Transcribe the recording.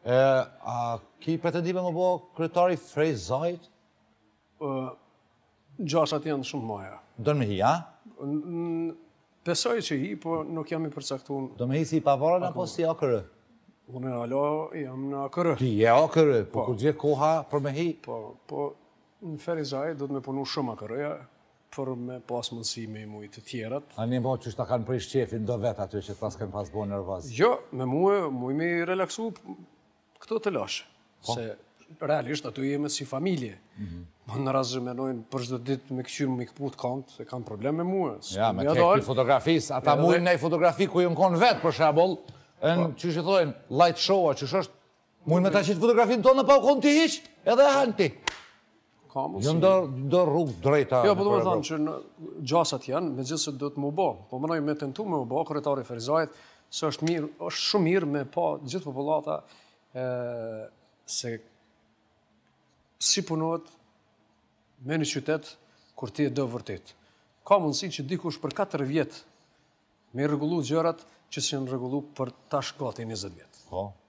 A ki pretendime më bo kryetari Frejzajt? Gjasat janë shumë maja. Do me hi, a? Besoj që hi, po nuk jam i përcaktuar. Do me hi si i pavarën apo si AKR? Unë alo jam në AKR. Ti je AKR, po kur gje koha për me hi? Po në Ferizaj do të me punu shumë AKR-ja, për me pas mundësi me i mujtë të tjerat. A një mo që shta kanë prish qefin do vetë aty që pas kanë pas bo nervaz? Jo, me muj me relaksu këto të lashe. Se realisht aty jemi si familje. Në razë menojnë për çdo ditë me këqyrë me këput kant, se kanë problem me muë. Ja, me tek për fotografis, ata mujnë nej fotografi ku jënë konë vetë, për shaboll, që që thojnë, light show-a, që është, mujnë me ta qitë fotografin tonë pa u konë ti hiq, edhe hanë ti. Jo ndo rrugë drejta. Jo, po do me thamë që në gjasat janë, me gjithë se do të më bo. Po mënoj me tentu me më bo, kryetari Ferizajt, se është shumë mirë me pa gjithë populata se si punohet me një qytet kur ti e do vërtet. Ka mundësi që dikush për 4 vjetë me rregullu gjërat që si në rregullu për tash gati 20 vjetë.